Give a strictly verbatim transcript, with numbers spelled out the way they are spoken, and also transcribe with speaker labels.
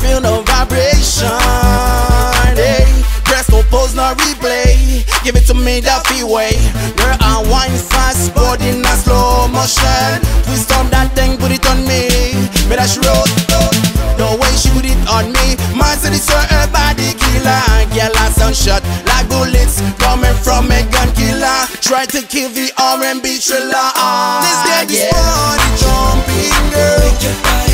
Speaker 1: feel no vibration. Hey, press no pause, no replay. Give it to me that feel way. Girl, I wine fast, body in a slow motion. Twist on that thing, put it on me. But that she wrote, the way she put it on me. Man said it's her body killer. Girl, I sound shot like bullets coming from a gun killer. Try to kill the R and B thriller. Let's get this party jumping, girl.